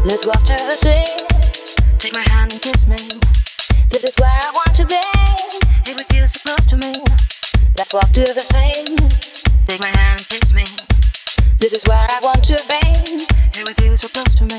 Let's walk to the sea. Take my hand and kiss me. This is where I want to be. It would feel so close to me. Let's walk to the sea. Take my hand and kiss me. This is where I want to be. It would feel so close to me.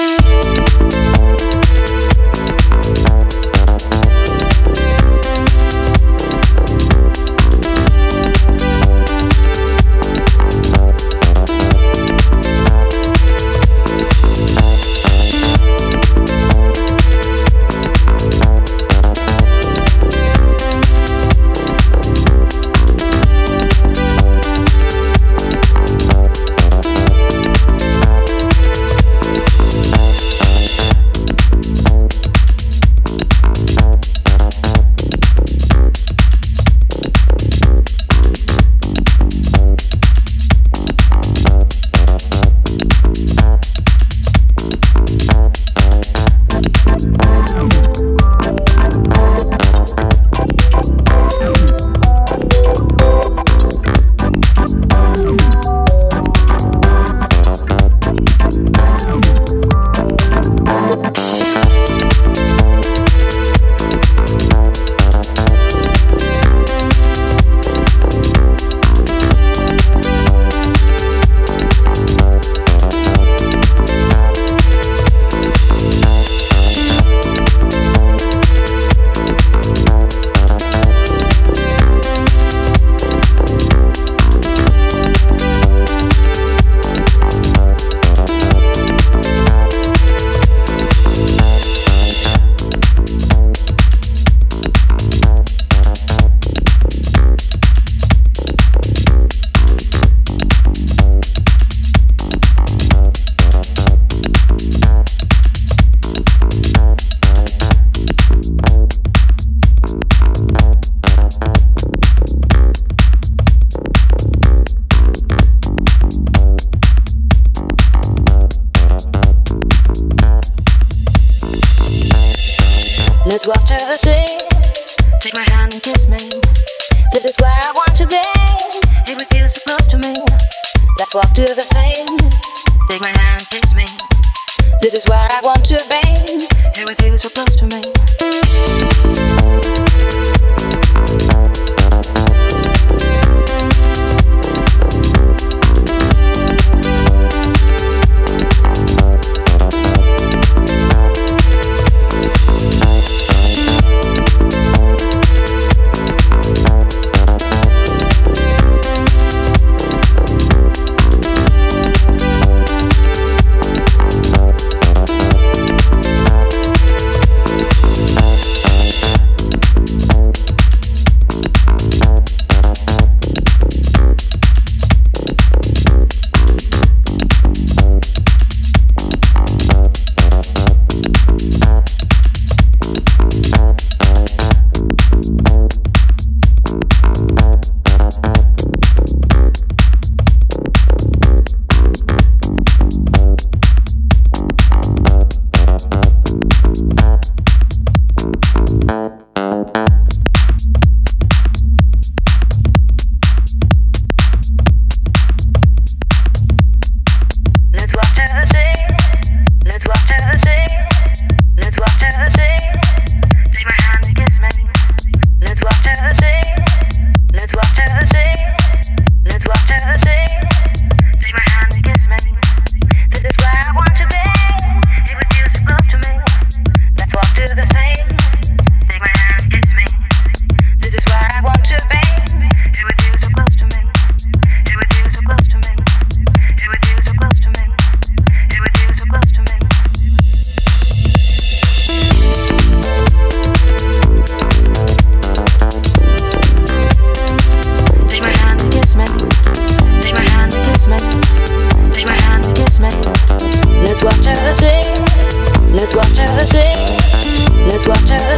Let's walk to the sea. Take my hand and kiss me. This is where I want to be. It would feel so close to me. Let's walk to the sea. Take my hand and kiss me. This is where I want to be. It would feel so close to me. Let's walk to the sea. Let's walk to the sea. Let's walk to